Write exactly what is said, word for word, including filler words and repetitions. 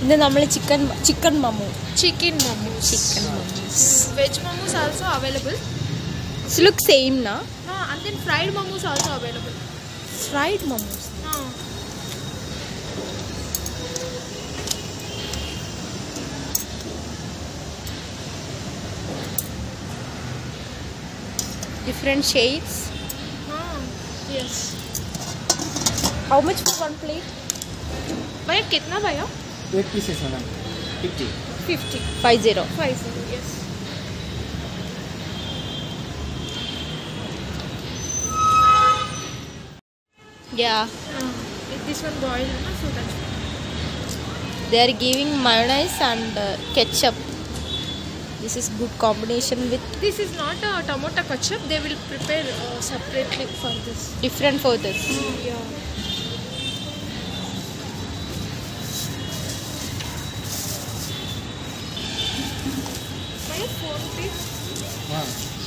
Then we chicken chicken mamoos. Chicken mamoos. Chicken mamoos. Veg mamoos also available. It looks same, na? No, and then fried mamoos also available. Fried mamoos. No. Different shades. Oh, yes. How much for one plate? भैया कितना भैया? Eight pieces है ना? Fifty. Fifty. Five zero. Five zero. Yes. Yeah. Uh, this one boiled, na, so that's why. They are giving mayonnaise and uh, ketchup. This is good combination with This is not a tomato ketchup. They will prepare uh, separately for this. different for this. Oh, yeah. Phone please. हाँ.